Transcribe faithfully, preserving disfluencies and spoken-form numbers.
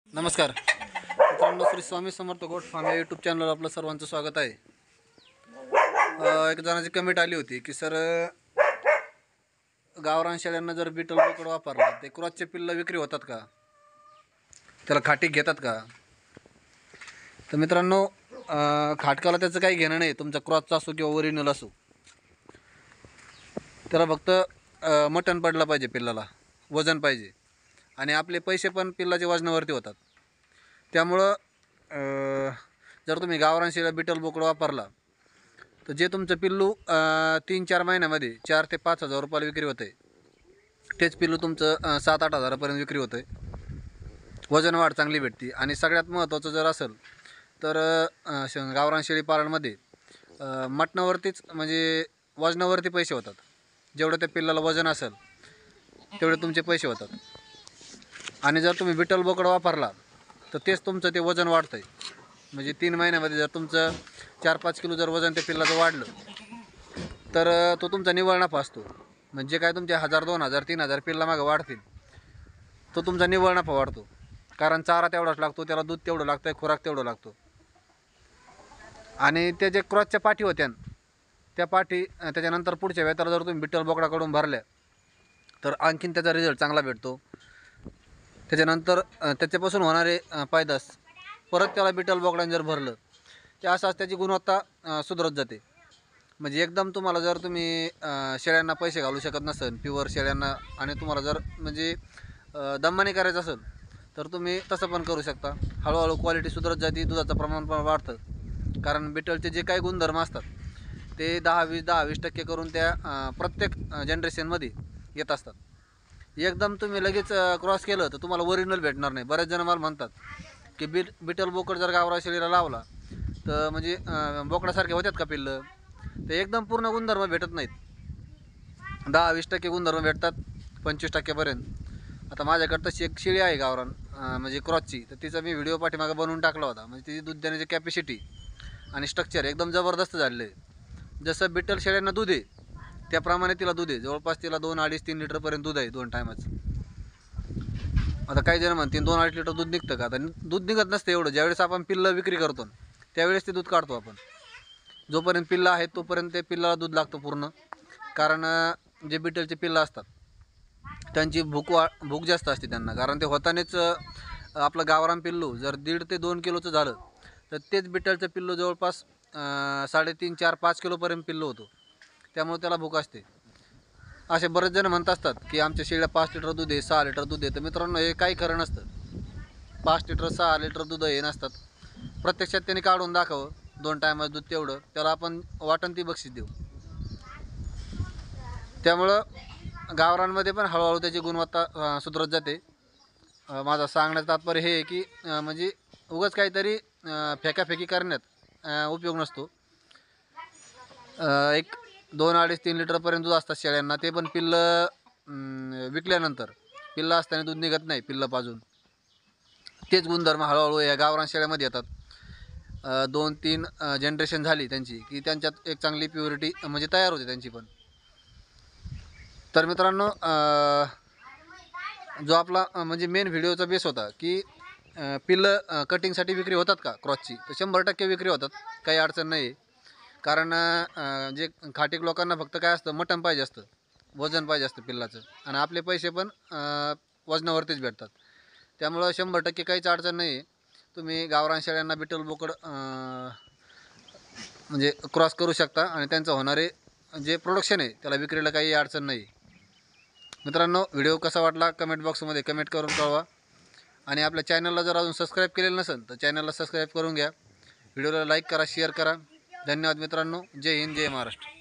नमस्कार मित्रांनो, Shri Swami Samarth goat farm या यूट्यूब चॅनलवर आपलं सर्वांचं स्वागत आहे। एक जणाची कमेंट आली होती की सर, गावरान शेळ्यांना जर बीटल बोकड वापरला ते क्रॉसचे पिल्लं विक्री होतात का, त्याला खाटीक घेतात का? तर मित्रांनो, खाटकाला त्याचं काही घेणं नाही, तुमचा क्रॉसचा असो किंवा ओरिजिनल असो, त्याला फक्त मटण पडलं पाहिजे, पिल्लाला वजन पाहिजे आणि आपले पैसे पण पिल्लाच्या वजनावरती होतात। त्यामुळं जर तुम्ही गावरान शेळ्या बीटल बोकड वापरला तर जे तुमचं पिल्लू तीन चार महिन्यामध्ये चार ते पाच हजार रुपयाला विक्री होतं आहे, तेच पिल्लू तुमचं सात आठ हजारापर्यंत विक्री होतं आहे। वजन वाढ चांगली भेटते आणि सगळ्यात महत्त्वाचं जर असेल तर गावरान शेळी पालनमध्ये मटणावरतीच म्हणजे वजनावरती पैसे होतात। जेवढं त्या पिल्लाला वजन असेल तेवढे तुमचे पैसे होतात। आणि जर तुम्ही बीटल बोकड वापरला तर तेच तुमचं ते वजन वाढतं आहे। म्हणजे तीन महिन्यामध्ये जर तुमचं चार पाच किलो जर वजन त्या पिल्लाचं वाढलं तर तो तुमचा निव्वळ नफा असतो। म्हणजे काय तुमचे हजार दोन हजार तीन हजार पिल्ला मागं वाढतील तो तुमचा निव्वळ नफा वाढतो, कारण चारा तेवढाच लागतो, त्याला दूध तेवढं लागतं, खुराक तेवढं लागतो। आणि ते जे क्रॉसच्या पाठी होत्या त्या पाठी त्याच्यानंतर पुढच्या वेताला जर तुम्ही बीटल बोकडाकडून भरल्या तर आणखीन त्याचा रिझल्ट चांगला भेटतो। त्याच्यानंतर त्याच्यापासून होणारे पैदास परत त्याला बीटल बोकडाने जर भरलं ते असंच त्याची गुणवत्ता सुधारत जाते। म्हणजे एकदम तुम्हाला जर तुम्ही शेळ्यांना पैसे घालू शकत नसेल प्युअर शेळ्यांना आणि तुम्हाला जर म्हणजे दमाने करायचं असेल तर तुम्ही तसं पण करू शकता। हळूहळू क्वालिटी सुधारत जाते, दुधाचं प्रमाण पण वाढतं, कारण बीटलचे जे काही गुणधर्म असतात ते दहा वीस दहा वीस टक्के करून त्या प्रत्येक जनरेशनमध्ये येत असतात। एकदम तुम्ही लगेच क्रॉस केलं तर तुम्हाला ओरिजिनल भेटणार नाही। बरेच जण मला म्हणतात की बीट बीटल बोकड जर गावरान शेळीला लावला तर म्हणजे बोकडासारखे होतात का पिल्लं, तर एकदम पूर्ण गुणधर्म भेटत नाहीत। दहा वीस टक्के गुणधर्म भेटतात, पंचवीस टक्क्यापर्यंत। आता माझ्याकडं तशी एक शेळी आहे गावरान म्हणजे क्रॉसची, तर तिचा मी व्हिडिओ पाठीमागं बनवून टाकला होता। म्हणजे तिची दूध देण्याची कॅपॅसिटी आणि स्ट्रक्चर एकदम जबरदस्त झालेलं आहे। जसं बीटल शेळ्यांना दूध आहे त्याप्रमाणे तिला दूध आहे, जवळपास तिला दोन अडीच तीन लिटरपर्यंत दूध आहे दोन टायमाचं। आता काही जण म्हणतील दोन अडीच लिटर दूध निघतं का, आता दूध निघत नसतं एवढं। ज्यावेळेस आपण पिल्लं विक्री करतो त्यावेळेस ते दूध काढतो आपण, जोपर्यंत पिल्लं आहेत तोपर्यंत ते पिल्लाला दूध लागतं पूर्ण। कारण जे बीटलचे पिल्लं असतात त्यांची भूक वा भूक जास्त असते त्यांना, कारण ते होतानेच आपलं गावरान पिल्लू जर दीड ते दोन किलोचं झालं तर तेच बीटलचं पिल्लू जवळपास साडेतीन चार पाच किलोपर्यंत पिल्लू होतो, त्यामुळे त्याला भूक असते। असे बरेच जण म्हणत असतात की आमच्या शेळ्या पाच लिटर दूध आहे सहा लिटर दूध आहे, तर मित्रांनो हे काही खरं नसतं। पाच लिटर सहा लिटर दूध हे नसतात, प्रत्यक्षात त्यांनी काढून दाखवं दोन टायमाचं दूध तेवढं, त्याला आपण वाटण ती बक्षीस देऊ। त्यामुळं गावरानमध्ये पण हळूहळू त्याची गुणवत्ता सुधारत जाते। माझा सांगण्याचं तात्पर्य हे आहे की म्हणजे उगाच काहीतरी फेकाफेकी करण्यात उपयोग नसतो। एक दोन अडीच तीन लिटरपर्यंत दूध असतात शेळ्यांना, ते पण पिल्लं विकल्यानंतर पिल्लं असताना दूध निघत नाही पिल्लं पाजून। तेच गुणधर्म हळूहळू या गावरान शेळ्यामध्ये येतात। दोन तीन जनरेशन झाली त्यांची की त्यांच्यात एक चांगली प्युरिटी म्हणजे तयार होते त्यांची पण। तर मित्रांनो, जो आपला म्हणजे मेन व्हिडिओचा बेस होता की पिल्लं कटिंगसाठी विक्री होतात का क्रॉसची, तर शंभर टक्के विक्री होतात, काही अडचण नाही। कारण जे खाटीक लोकांना फक्त काय असतं, मटण पाहिजे असतं, वजन पाहिजे असतं पिल्लाचं, आणि आपले पैसे पण वजनावरतीच भेटतात। त्यामुळं शंभर टक्के काहीच अडचण नाही आहे। तुम्ही गावरान शेळ्यांना बीटल बोकड म्हणजे क्रॉस करू शकता आणि त्यांचं होणारे जे प्रोडक्शन आहे त्याला विक्रीला काही अडचण नाही। मित्रांनो, व्हिडिओ कसा वाटला कमेंट बॉक्समध्ये कमेंट करून कळवा। आणि आपल्या चॅनलला जर अजून सबस्क्राईब केलेलं नसेल तर चॅनलला सबस्क्राईब करून घ्या, व्हिडिओला लाईक करा, शेअर करा। धन्यवाद मित्रांनो, जय हिंद, जय महाराष्ट्र।